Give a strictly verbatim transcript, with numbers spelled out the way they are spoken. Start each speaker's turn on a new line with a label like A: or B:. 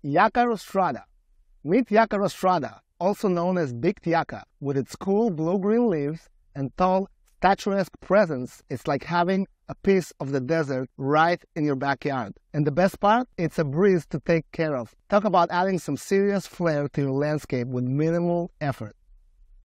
A: Yucca Rostrata. Meet Yucca Rostrata, also known as Big Yucca. With its cool blue-green leaves and tall, statuesque presence, it's like having a piece of the desert right in your backyard. And the best part? It's a breeze to take care of. Talk about adding some serious flair to your landscape with minimal effort.